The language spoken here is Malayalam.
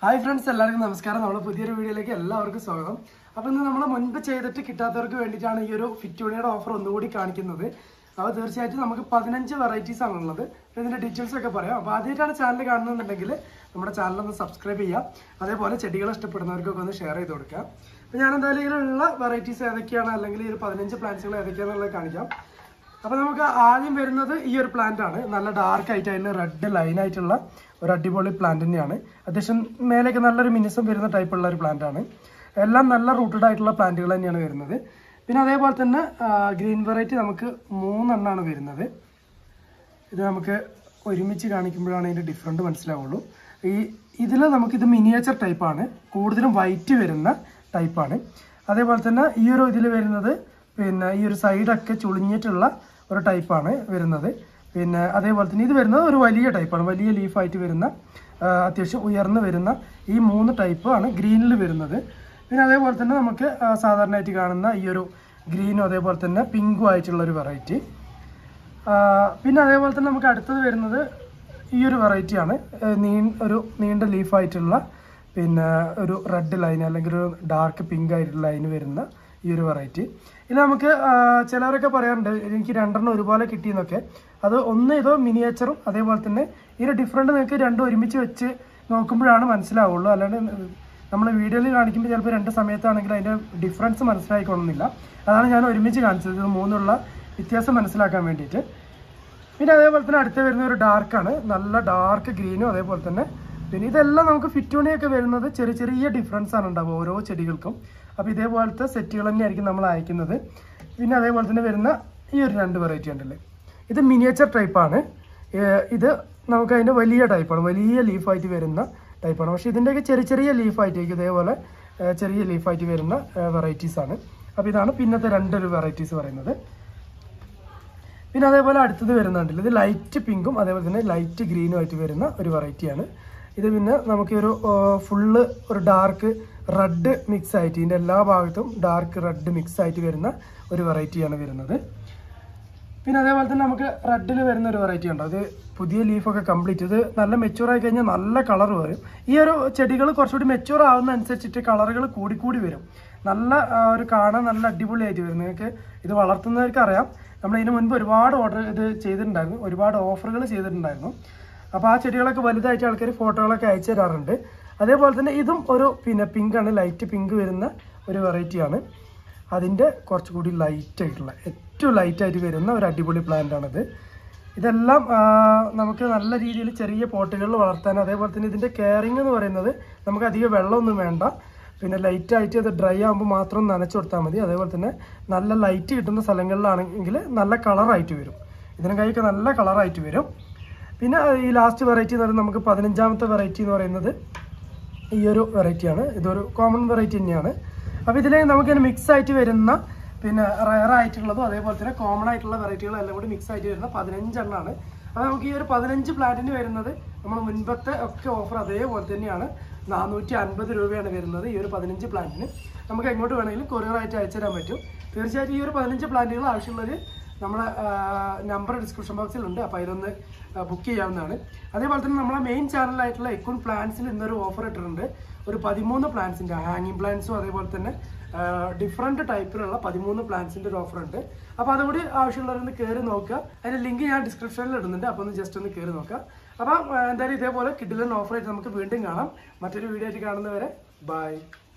Hi friends, എല്ലാവർക്കും നമസ്കാരം. നമ്മുടെ പുതിയൊരു വീഡിയോയിലേക്ക് എല്ലാവർക്കും സ്വാഗതം. അപ്പോൾ ഇന്ന് നമ്മൾ മുൻപ് ചെയ്തിട്ട് കിട്ടാത്തവർക്ക് വേണ്ടിയിട്ടാണ് ഈ ഒരു ഫിറ്റോണിയുടെ ഓഫർ ഒന്നുകൂടി കാണിക്കുന്നത്. അപ്പോൾ തീർച്ചയായിട്ടും നമുക്ക് 15 വെറൈറ്റീസ് ആണുള്ളത്. ഇതിന്റെ ഡീറ്റെയിൽസ് ഒക്കെ പറയാം. അപ്പോൾ ആദ്യമായിട്ടാണ് ചാനൽ കാണുന്നുണ്ടെങ്കിൽ നമ്മുടെ ചാനൽ ഒന്ന് സബ്സ്ക്രൈബ് ചെയ്യുക. അതേപോലെ ചെടികൾ ഇഷ്ടപ്പെടുന്നവർക്കൊക്കെ ഒന്ന് ഷെയർ ചെയ്ത് കൊടുക്കുക. അപ്പോൾ ഞാൻ എന്തായാലും ഇതിലുള്ള വെറൈറ്റീസ് ഏതൊക്കെയാണ് അല്ലെങ്കിൽ ഈ ഒരു 15 പ്ലാന്റ്സുകൾ ഏതൊക്കെയാണെന്നുള്ളത് കാണിക്കാം. അപ്പോൾ നമുക്ക് ആദ്യം വരുന്നത് ഈ ഒരു പ്ലാന്റ് ആണ്. നല്ല ഡാർക്ക് ആയിട്ട് അതിന് റെഡ് ലൈൻ ആയിട്ടുള്ള ഒരു അടിപൊളി പ്ലാന്റ് തന്നെയാണ്. അത്യാവശ്യം മേലേക്ക് നല്ലൊരു മിനിസം വരുന്ന ടൈപ്പുള്ള ഒരു പ്ലാന്റ് ആണ്. എല്ലാം നല്ല റൂട്ടഡ് ആയിട്ടുള്ള പ്ലാന്റുകൾ തന്നെയാണ് വരുന്നത്. പിന്നെ അതേപോലെ തന്നെ ഗ്രീൻ വെറൈറ്റി നമുക്ക് 3 എണ്ണമാണ് വരുന്നത്. ഇത് നമുക്ക് ഒരുമിച്ച് കാണിക്കുമ്പോഴാണ് ഇതിൻ്റെ ഡിഫറൻറ്റ് മനസ്സിലാവുള്ളൂ. ഇതിൽ നമുക്കിത് മിനിയേച്ചർ ടൈപ്പാണ്, കൂടുതലും വൈറ്റ് വരുന്ന ടൈപ്പാണ്. അതേപോലെ തന്നെ ഈ ഒരു ഇതിൽ വരുന്നത് പിന്നെ ഈ ഒരു സൈഡൊക്കെ ചുളിഞ്ഞിട്ടുള്ള ഒരു ടൈപ്പാണ് വരുന്നത്. പിന്നെ അതേപോലെ തന്നെ ഇത് വരുന്നത് ഒരു വലിയ ടൈപ്പാണ്, വലിയ ലീഫായിട്ട് വരുന്ന അത്യാവശ്യം ഉയർന്നു വരുന്ന ഈ 3 ടൈപ്പ് ആണ് ഗ്രീനിൽ വരുന്നത്. പിന്നെ അതേപോലെ തന്നെ നമുക്ക് സാധാരണയായിട്ട് കാണുന്ന ഈ ഒരു ഗ്രീനും അതേപോലെ തന്നെ പിങ്കും ആയിട്ടുള്ളൊരു വെറൈറ്റി. പിന്നെ അതേപോലെ തന്നെ നമുക്ക് അടുത്തത് വരുന്നത് ഈ ഒരു വെറൈറ്റിയാണ്, ഒരു നീണ്ട ലീഫായിട്ടുള്ള പിന്നെ ഒരു റെഡ് ലൈൻ അല്ലെങ്കിൽ ഒരു ഡാർക്ക് പിങ്ക് ആയിട്ടുള്ള ലൈൻ വരുന്ന ഈ ഒരു വെറൈറ്റി. ഇത് നമുക്ക് ചിലവരൊക്കെ പറയാറുണ്ട് എനിക്ക് 2 ഒരുപോലെ കിട്ടിയെന്നൊക്കെ. അത് ഒന്ന് ഇതോ മിനിയേച്ചറും അതേപോലെ തന്നെ ഇതിൻ്റെ ഡിഫറൻറ്റ് നിങ്ങൾക്ക് രണ്ടും ഒരുമിച്ച് വെച്ച് നോക്കുമ്പോഴാണ് മനസ്സിലാവുള്ളൂ. അല്ലാണ്ട് നമ്മൾ വീഡിയോയിൽ കാണിക്കുമ്പോൾ ചിലപ്പോൾ 2 സമയത്താണെങ്കിൽ അതിൻ്റെ ഡിഫറൻസ് മനസ്സിലായിക്കൊള്ളുന്നില്ല. അതാണ് ഞാൻ ഒരുമിച്ച് കാണിച്ചത്, ഇത് 3 വ്യത്യാസം മനസ്സിലാക്കാൻ വേണ്ടിയിട്ട്. പിന്നെ അതേപോലെ തന്നെ അടുത്ത് വരുന്ന ഒരു ഡാർക്കാണ്, നല്ല ഡാർക്ക് ഗ്രീനും അതേപോലെ തന്നെ. പിന്നെ ഇതെല്ലാം നമുക്ക് ഫിറ്റോണിയൊക്കെ വരുന്നത് ചെറിയ ചെറിയ ഡിഫറൻസ് ആണ് ഉണ്ടാവുക ഓരോ ചെടികൾക്കും. അപ്പോൾ ഇതേപോലത്തെ സെറ്റുകൾ തന്നെയായിരിക്കും നമ്മൾ അയക്കുന്നത്. പിന്നെ അതേപോലെ തന്നെ വരുന്ന ഈ ഒരു 2 വെറൈറ്റി ഉണ്ടല്ലേ, ഇത് മിനിയേച്ചർ ടൈപ്പാണ്. ഇത് നമുക്ക് അതിൻ്റെ വലിയ ടൈപ്പാണ്, വലിയ ലീഫായിട്ട് വരുന്ന ടൈപ്പാണ്. പക്ഷേ ഇതിൻ്റെയൊക്കെ ചെറിയ ചെറിയ ലീഫായിട്ടായിരിക്കും ഇതേപോലെ ചെറിയ ലീഫായിട്ട് വരുന്ന വെറൈറ്റീസാണ്. അപ്പോൾ ഇതാണ് പിന്നത്തെ 2 വെറൈറ്റീസ് പറയുന്നത്. പിന്നെ അതേപോലെ അടുത്തത് വരുന്നുണ്ടല്ലോ, ഇത് ലൈറ്റ് പിങ്കും അതേപോലെ തന്നെ ലൈറ്റ് ഗ്രീനും ആയിട്ട് വരുന്ന ഒരു വെറൈറ്റിയാണ്. ഇത് പിന്നെ നമുക്ക് ഒരു ഫുള്ള് ഒരു ഡാർക്ക് റെഡ് മിക്സ് ആയിട്ട് ഇതിൻ്റെ എല്ലാ ഭാഗത്തും ഡാർക്ക് റെഡ് മിക്സ് ആയിട്ട് വരുന്ന ഒരു വെറൈറ്റിയാണ് വരുന്നത്. പിന്നെ അതേപോലെ തന്നെ നമുക്ക് റെഡിൽ വരുന്ന ഒരു വെറൈറ്റി ഉണ്ടോ, അത് പുതിയ ലീഫൊക്കെ കംപ്ലീറ്റ്, ഇത് നല്ല മെച്യൂർ ആയി കഴിഞ്ഞാൽ നല്ല കളർ വരും. ഈ ഒരു ചെടികൾ കുറച്ചുകൂടി മെച്യൂർ ആവുന്ന അനുസരിച്ചിട്ട് കളറുകൾ കൂടിക്കൂടി വരും. നല്ല ഒരു കാണാൻ നല്ല അടിപൊളിയായിട്ട് വരും. നിങ്ങൾക്ക് ഇത് വളർത്തുന്നവർക്ക് അറിയാം, നമ്മൾ ഇതിന് മുൻപ് ഒരുപാട് ഓർഡർ ഇത് ചെയ്തിട്ടുണ്ടായിരുന്നു, ഒരുപാട് ഓഫറുകൾ ചെയ്തിട്ടുണ്ടായിരുന്നു. അപ്പോൾ ആ ചെടികളൊക്കെ വലുതായിട്ട് ആൾക്കാർ ഫോട്ടോകളൊക്കെ അയച്ചു തരാറുണ്ട്. അതേപോലെ തന്നെ ഇതും ഒരു പിന്നെ പിങ്കാണ്, ലൈറ്റ് പിങ്ക് വരുന്ന ഒരു വെറൈറ്റിയാണ്. അതിൻ്റെ കുറച്ചുകൂടി ലൈറ്റായിട്ടുള്ള ഏറ്റവും ലൈറ്റായിട്ട് വരുന്ന ഒരു അടിപൊളി പ്ലാന്റ് ആണിത്. ഇതെല്ലാം നമുക്ക് നല്ല രീതിയിൽ ചെറിയ പോട്ടുകളിൽ വളർത്താൻ, അതേപോലെ തന്നെ ഇതിൻ്റെ കെയറിങ് എന്ന് പറയുന്നത് നമുക്ക് അധികം വെള്ളമൊന്നും വേണ്ട. പിന്നെ ലൈറ്റായിട്ട് അത് ഡ്രൈ ആകുമ്പോൾ മാത്രം നനച്ചു കൊടുത്താൽ മതി. അതേപോലെ തന്നെ നല്ല ലൈറ്റ് കിട്ടുന്ന സ്ഥലങ്ങളിലാണെങ്കിൽ നല്ല കളറായിട്ട് വരും, ഇതിനും കൈയൊക്കെ നല്ല കളറായിട്ട് വരും. പിന്നെ ഈ ലാസ്റ്റ് വെറൈറ്റി എന്ന് പറയുന്നത് നമുക്ക് 15ാമത്തെ വെറൈറ്റി എന്ന് പറയുന്നത് ഈ ഒരു വെറൈറ്റിയാണ്. ഇതൊരു കോമൺ വെറൈറ്റി തന്നെയാണ്. അപ്പോൾ ഇതിൽ നമുക്കിങ്ങനെ മിക്സ് ആയിട്ട് വരുന്ന പിന്നെ റയർ ആയിട്ടുള്ളതും അതേപോലെ തന്നെ കോമൺ ആയിട്ടുള്ള വെറൈറ്റികളെല്ലാം കൂടി മിക്സ് ആയിട്ട് വരുന്ന 15 എണ്ണമാണ്. അപ്പോൾ നമുക്ക് ഈ ഒരു 15 പ്ലാന്റിന് വരുന്നത് നമ്മൾ മുൻപത്തെ ഒക്കെ ഓഫർ അതേപോലെ തന്നെയാണ്, 450 രൂപയാണ് വരുന്നത്. ഈ ഒരു 15 പ്ലാന്റിന് നമുക്ക് എങ്ങോട്ട് വേണമെങ്കിലും കൊറിയറായിട്ട് അയച്ചു തരാൻ പറ്റും. തീർച്ചയായിട്ടും ഈ ഒരു 15 പ്ലാന്റുകൾ ആവശ്യമുള്ളവർ നമ്മുടെ നമ്പർ ഡിസ്ക്രിപ്ഷൻ ബോക്സിലുണ്ട്, അപ്പോൾ അതിലൊന്ന് ബുക്ക് ചെയ്യാവുന്നതാണ്. അതേപോലെ തന്നെ നമ്മളെ മെയിൻ ചാനലായിട്ടുള്ള എക്കോൺ പ്ലാന്റ്സിൽ ഇന്നൊരു ഓഫർ ഇട്ടിട്ടുണ്ട്. ഒരു 13 പ്ലാന്റ്സിൻ്റെ ഹാങ്ങിങ് പ്ലാന്റ്സും അതേപോലെ തന്നെ ഡിഫറൻറ്റ് ടൈപ്പിലുള്ള 13 പ്ലാന്റ്സിൻ്റെ ഒരു ഓഫർ ഉണ്ട്. അപ്പോൾ അതുകൂടി ആവശ്യമുള്ളവരൊന്ന് കയറി നോക്കുക. അതിൻ്റെ ലിങ്ക് ഞാൻ ഡിസ്ക്രിപ്ഷനിൽ ഇടുന്നുണ്ട്, അപ്പോൾ ഒന്ന് ജസ്റ്റ് ഒന്ന് കയറി നോക്കുക. അപ്പോൾ എന്തായാലും ഇതേപോലെ കിഡിലൻ ഓഫറായിട്ട് നമുക്ക് വീണ്ടും കാണാം. മറ്റൊരു വീഡിയോ ആയിട്ട് കാണുന്നവരെ ബൈ.